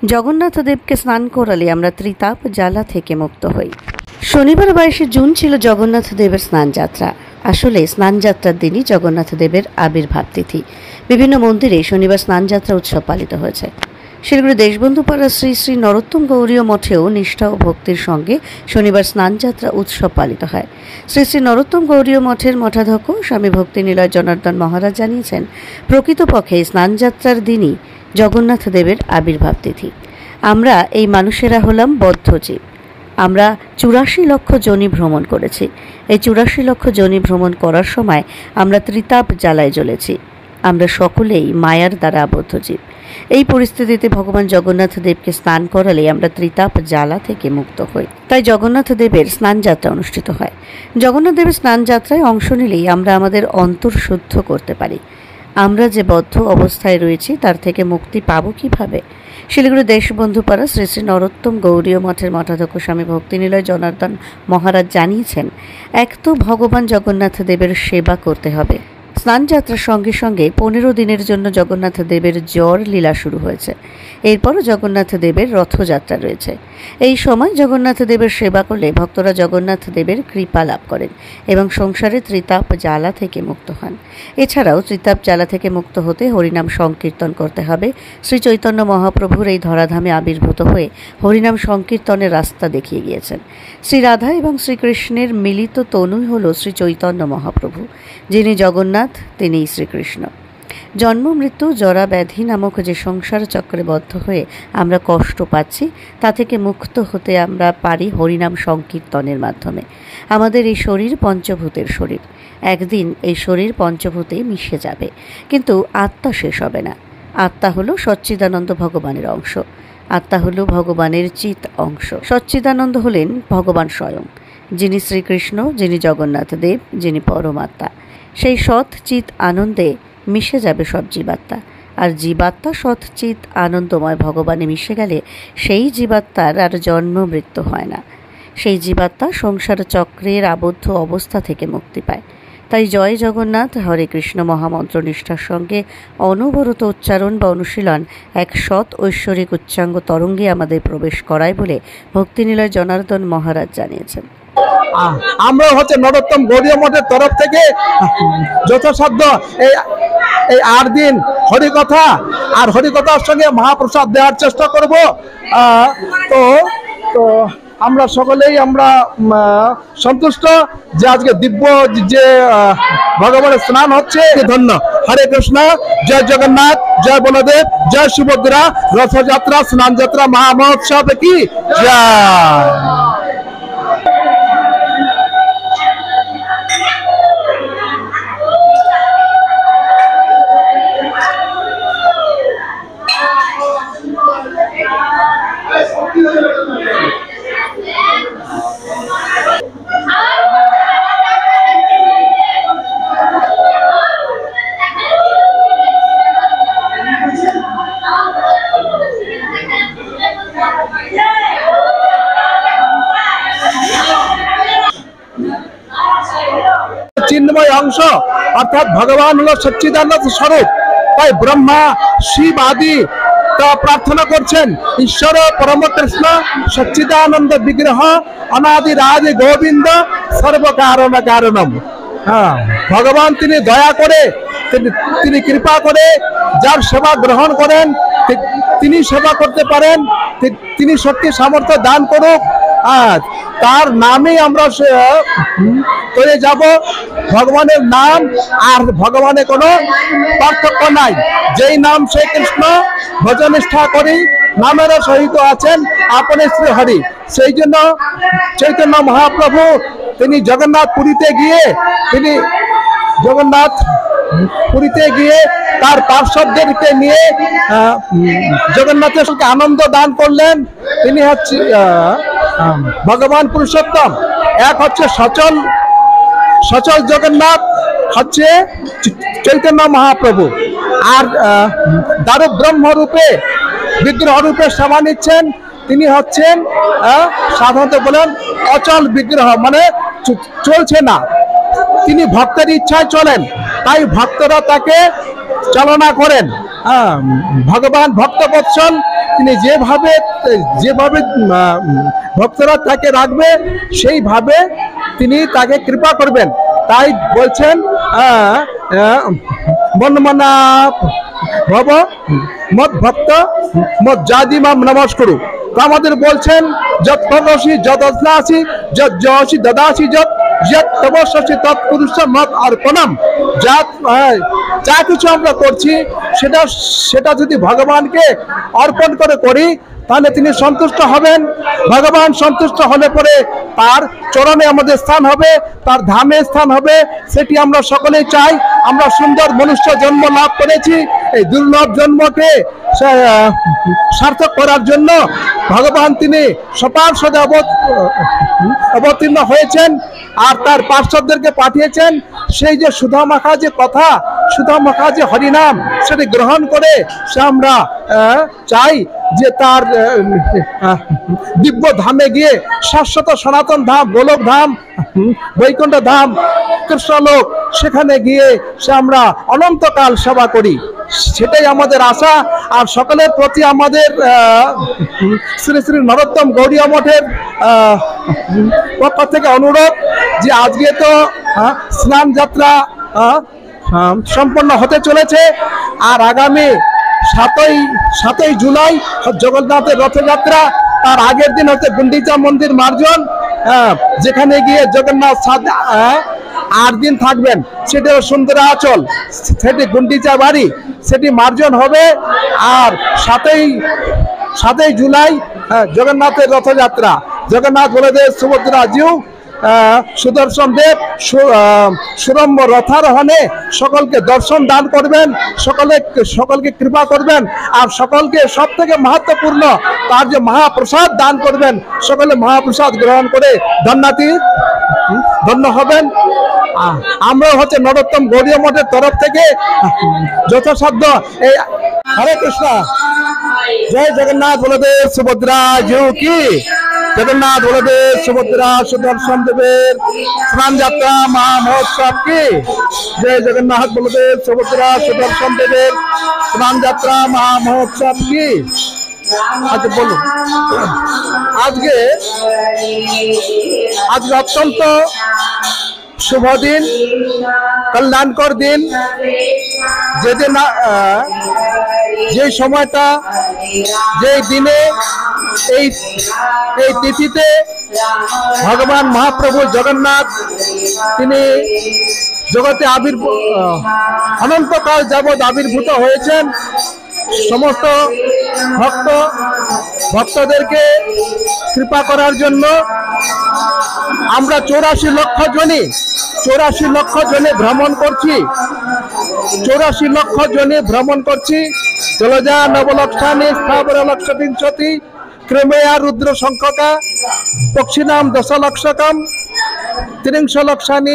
জগন্নাথ দেবকে স্নান করালে আমরা ত্রিতাপ জ্বালা থেকে মুক্ত হই। শনিবার 22শে জুন ছিল জগন্নাথ দেবের স্নানযাত্রা। আসলে স্নানযাত্রার দিনই জগন্নাথ দেবের আবির্ভাব তিথি। বিভিন্ন মন্দিরে শনিবার স্নানযাত্রা উৎসব পালিত হয়েছে। শিলিগুড়ি দেশবন্ধুপাড়া শ্রী শ্রী নরোত্তম গৌরীয় মঠেও নিষ্ঠা ও ভক্তির সঙ্গে শনিবার স্নানযাত্রা উৎসব পালিত হয়। শ্রী শ্রী নরোত্তম গৌরীয় মঠের মঠাধ্যক্ষ স্বামী ভক্তিনিলয় জনার্দন মহারাজ জানিয়েছেন, প্রকৃতপক্ষে স্নানযাত্রার দিনই জগন্নাথ দেবের আবির্ভাব তিথি। আমরা এই মানুষেরা হলাম বদ্ধজীব। আমরা 84 লক্ষ যোনি ভ্রমণ করেছি। এই 84 লক্ষ যোনি ভ্রমণ করার সময় আমরা ত্রিতাপ জ্বালায় জ্বলেছি। আমরা সকলেই মায়ার দ্বারা আবদ্ধ জীব। এই পরিস্থিতিতে ভগবান জগন্নাথ দেবকে স্নান করালে আমরা ত্রিতাপ জ্বালা থেকে মুক্ত হই। তাই জগন্নাথ দেবের স্নানযাত্রা অনুষ্ঠিত হয়। জগন্নাথ দেবের স্নানযাত্রায় অংশ নিলেই আমরা আমাদের অন্তর শুদ্ধ করতে পারি। আমরা যে বদ্ধ অবস্থায় রয়েছি তার থেকে মুক্তি পাবো কিভাবে? শিলিগুড়ি দেশবন্ধুপাড়া শ্রী শ্রী নরোত্তম গৌরীয় মঠের মঠাধ্যক্ষ স্বামী ভক্তিনিলয় জনার্দন মহারাজ জানিয়েছেন, এক তো ভগবান জগন্নাথ দেবের সেবা করতে হবে। স্নানযাত্রার সঙ্গে সঙ্গে 15 দিনের জন্য জগন্নাথ দেবের জ্বর লীলা শুরু হয়েছে। এরপরও জগন্নাথ দেবের রথযাত্রা রয়েছে। এই সময় জগন্নাথ দেবের সেবা করলে ভক্তরা জগন্নাথ দেবের কৃপা লাভ করেন এবং সংসারে ত্রিতাপ জ্বালা থেকে মুক্ত হন। এছাড়াও ত্রিতাপ জ্বালা থেকে মুক্ত হতে হরিনাম সংকীর্তন করতে হবে। শ্রী চৈতন্য মহাপ্রভুর এই ধরাধামে আবির্ভূত হয়ে হরিনাম সংকীর্তনের রাস্তা দেখিয়ে গিয়েছেন। শ্রী রাধা এবং শ্রীকৃষ্ণের মিলিত তনুই হল শ্রী চৈতন্য মহাপ্রভু। যিনি জগন্নাথ, তিনিই শ্রীকৃষ্ণ। জন্ম মৃত্যু জরা ব্যাধি নামক যে সংসার চক্রে বদ্ধ হয়ে আমরা কষ্ট পাচ্ছি, তা থেকে মুক্ত হতে আমরা পারি হরিনাম সংকীর্তনের মাধ্যমে। আমাদের এই শরীর পঞ্চভূতের শরীর। একদিন এই শরীর পঞ্চভূতে মিশে যাবে, কিন্তু আত্মা শেষ হবে না। আত্মা হলো সচ্চিদানন্দ ভগবানের অংশ। আত্মা হলো ভগবানের চিৎ অংশ। সচ্চিদানন্দ হলেন ভগবান স্বয়ং, যিনি শ্রীকৃষ্ণ, যিনি জগন্নাথ দেব, যিনি পরমাত্মা। সেই সৎ চিৎ আনন্দে মিশে যাবে সব জীবাত্মা। আর জীবাত্মা সৎ চিৎ আনন্দময় ভগবানে মিশে গেলে সেই জীবাত্মার আর জন্ম মৃত্যু হয় না। সেই জীবাত্মা সংসার চক্রের আবদ্ধ অবস্থা থেকে মুক্তি পায়। তাই জয় জগন্নাথ হরে কৃষ্ণ মহামন্ত্র নিষ্ঠার সঙ্গে অনবরত উচ্চারণ বা অনুশীলন এক সৎ ঐশ্বরিক উচ্চাঙ্গ তরঙ্গে আমাদের প্রবেশ করায় বলে ভক্তিনিলয় জনার্দন মহারাজ জানিয়েছেন। আমরা নরোত্তম গৌরীয় মঠের তরফ থেকে যথাসাধ্য এই 8 দিন হরিকথা আর হরিকথার সঙ্গে মহাপ্রসাদ দেওয়ার চেষ্টা করব। তো আমরা সকলেই সন্তুষ্ট যে আজকে দিব্য যে ভগবানের স্নান হচ্ছে। ধন্য। হরে কৃষ্ণ। জয় জগন্নাথ, জয় বলদেব, জয় সুভদ্রা। রথযাত্রা, স্নানযাত্রা, মহামহোৎসব কি জয়। চিন্ময় অংশ অর্থাৎ ভগবান হলো সচ্চিদানন্দ স্বরূপ। তাই ব্রহ্মা, শিব আদি তা প্রার্থনা করছেন, ঈশ্বর পরম কৃষ্ণ সচ্চিদানন্দ বিগ্রহ অনাদি রাজি গোবিন্দ সর্বকারণ কারণম। ভগবান তিনি দয়া করে, তিনি কৃপা করে যার সেবা গ্রহণ করেন তিনি সেবা করতে পারেন। তিনি শক্তি সামর্থ্য দান করুক, তার নামেই আমরা করে যাব। ভগবানের নাম আর ভগবানের কোনো পার্থক্য নাই। যেই নাম সেই কৃষ্ণ, ভজনিষ্ঠা করি নামেরও সহিত আছেন আপনি শ্রী হরি। সেই জন্য চৈতন্য মহাপ্রভু তিনি জগন্নাথ পুরীতে গিয়ে তার পার্শ্বদেরকে নিয়ে জগন্নাথের সঙ্গে আনন্দ দান করলেন। তিনি হচ্ছে ভগবান পুরুষোত্তম। এক হচ্ছে সচল জগন্নাথ, হচ্ছে চৈতন্য মহাপ্রভু। আর দারু ব্রহ্ম রূপে বিগ্রহ রূপে সেবা নিচ্ছেন তিনি হচ্ছেন সাধারণত বলেন অচল বিগ্রহ, মানে চলছে না। তিনি ভক্তের ইচ্ছায় চলেন, তাই ভক্তরা তাকে চালনা করেন। ভগবান ভক্তবৎসল তিনি যেভাবে যেভাবে ভক্তরা তাকে রাখবে সেইভাবে তিনি তাকে কৃপা করবেন। তাই বলছেন মনমনা ভব মত ভক্ত মত জাদি মাম নমস্কুরু। তো আমাদের বলছেন যত করসি যত অস্নাসি যত যশি দদাসি যত যত তপস্যসি তৎপুরুষ মত অর্পণম। যা কিছু আমরা করছি সেটা যদি ভগবানকে অর্পণ করে করি তাহলে তিনি সন্তুষ্ট হবেন। ভগবান সন্তুষ্ট হলে পরে তার চরণে আমাদের স্থান হবে, তার ধামে স্থান হবে। সেটি আমরা সকলেই চাই। আমরা সুন্দর মনুষ্য জন্ম লাভ করেছি, এই দুর্লভ জন্মকে সার্থক করার জন্য ভগবান তিনি সপার্ষদে অবতীর্ণ হয়েছেন আর তার পার্শ্বদেরকে পাঠিয়েছেন। সেই যে সুধামাখা যে কথা, সুধামাখা যে হরিনাম, সেটি গ্রহণ করে সে আমরা চাই যে তার দিব্য ধামে গিয়ে শাশ্বত সনাতন ধাম, গোলক ধাম, বৈকুণ্ঠ ধাম, কৃষ্ণলোক, সেখানে গিয়ে সে আমরা অনন্তকাল সেবা করি। সেটাই আমাদের আশা। আর সকলের প্রতি আমাদের শ্রী শ্রী নরোত্তম গৌড়ীয় মঠের পক্ষ থেকে অনুরোধ যে আজকে তো স্নান যাত্রা সম্পন্ন হতে চলেছে আর আগামী 7ই জুলাই জগন্নাথের রথযাত্রা। তার আগের দিন হচ্ছে গুন্ডিচা মন্দির মার্জন, যেখানে গিয়ে জগন্নাথ 8 দিন থাকবেন। সেটা সুন্দরাচল, সেটি গুন্ডিচা বাড়ি, সেটি মার্জন হবে। আর 7ই জুলাই জগন্নাথের রথযাত্রা। জগন্নাথ বলদেব সুভদ্রা জিউ সুদর্শন দেব সুরম্ভ রথারোহণে সকলকে দর্শন দান করবেন, সকলকে কৃপা করবেন। আর সকলকে সব থেকে মহত্বপূর্ণ তার যে মহাপ্রসাদ দান করবেন, সকলে মহাপ্রসাদ গ্রহণ করে ধন্য হবেন। আমরা হচ্ছে নরোত্তম গৌড়ীয় মঠের তরফ থেকে যথাসাধ্য এই হরে কৃষ্ণ জয় জগন্নাথ বলদেব সুভদ্রা জিউ কি, জগন্নাথ বলদেব সুভদ্রা সুদর্শন দেবের স্নান যাত্রা মহা মহোৎসব কি, জয় জগন্নাথ বলদেব সুভদ্রা সুদর্শন দেবের স্নান যাত্রা মহা মহোৎসব কি। আচ্ছা বলুন, আজকে অত্যন্ত শুভ দিন, কল্যাণকর দিন, যেদিন যে সময়টা, যে দিনে, এই তিথিতে ভগবান মহাপ্রভু জগন্নাথ তিনি জগতে অনন্তকাল যাবৎ আবির্ভূত হয়েছেন। সমস্ত ভক্তদেরকে কৃপা করার জন্য আমরা 84 লক্ষ জনে ভ্রমণ করছি। 84 লক্ষ জনে ভ্রমণ করছি। জলজা নবলক্ষানি স্থাবর লক্ষ বিংশতি ক্রমেয়া রুদ্র সংখ্যকা পক্ষিনাম 10 লক্ষকম 30 লক্ষানি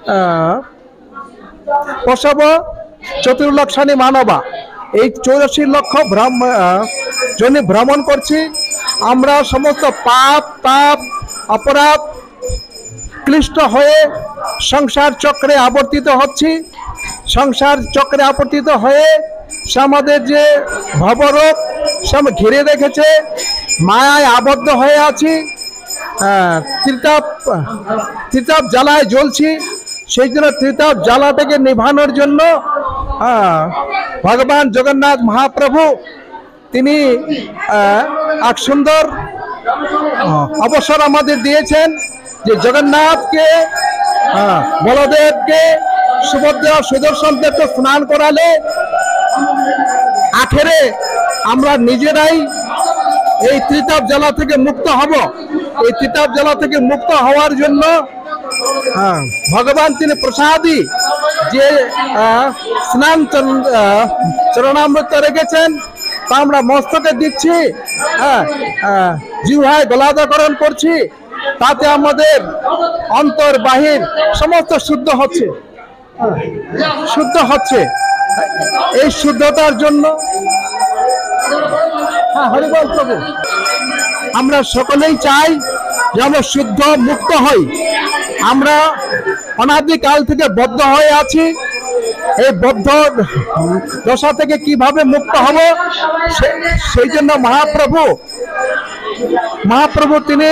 পশব 4 লক্ষানি মানবা। এই 84 লক্ষ জনে ভ্রমণ করছি। আমরা সমস্ত পাপ তাপ অপরাধ ক্লিষ্ট হয়ে সংসার চক্রে আবর্তিত হচ্ছি। সংসার চক্রে আবর্তিত হয়ে সে আমাদের যে ভবরোগ সব ঘিরে রেখেছে, মায়ায় আবদ্ধ হয়ে আছি, ত্রিতাপ জ্বালায় জ্বলছি। সেই জন্য ত্রিতাপ জ্বালাটাকে নিভানোর জন্য ভগবান জগন্নাথ মহাপ্রভু তিনি এক সুন্দর অবসর আমাদের দিয়েছেন যে জগন্নাথকে, বলদেবকে, সুভদ্রা সুদর্শন দেবকে স্নান করালে আখেরে আমরা নিজেরাই এই ত্রিতাপ জ্বালা থেকে মুক্ত হব। এই ত্রিতাপ জ্বালা থেকে মুক্ত হওয়ার জন্য ভগবান তিনি প্রসাদী যে স্নান চরণামৃত রেখেছেন তা আমরা মস্তকে দিচ্ছি, জিহ্বায় গলাধকরণ করছি। তাতে আমাদের অন্তর বাহির সমস্ত শুদ্ধ হচ্ছে। এই শুদ্ধতার জন্য হরিবল প্রভু আমরা সকলেই চাই যে আমরা শুদ্ধ মুক্ত হই। আমরা অনাদিকাল থেকে বদ্ধ হয়ে আছি। এই বদ্ধ দশা থেকে কিভাবে মুক্ত হব, সেই জন্য মহাপ্রভু তিনি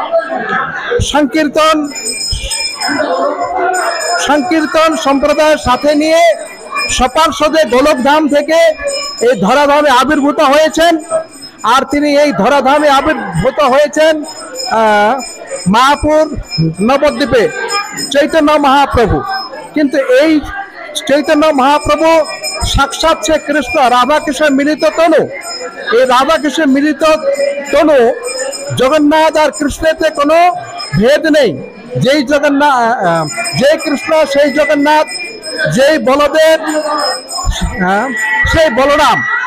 সংকীর্তন সম্প্রদায়ের সাথে নিয়ে সপার্ষদে গোলকধাম থেকে এই ধরাধামে আবির্ভূত হয়েছেন। আর তিনি এই ধরাধামে আবির্ভূত হয়েছেন মায়াপুর নবদ্বীপে চৈতন্য মহাপ্রভু। কিন্তু এই চৈতন্য মহাপ্রভু সাক্ষাৎ সে কৃষ্ণ, রাধাকৃষ্ণের মিলিত তনু। এই রাধাকৃষ্ণের মিলিত তনু, জগন্নাথ আর কৃষ্ণেতে কোনো ভেদ নেই। যেই কৃষ্ণ সেই জগন্নাথ, যেই বলদেব সেই বলরাম।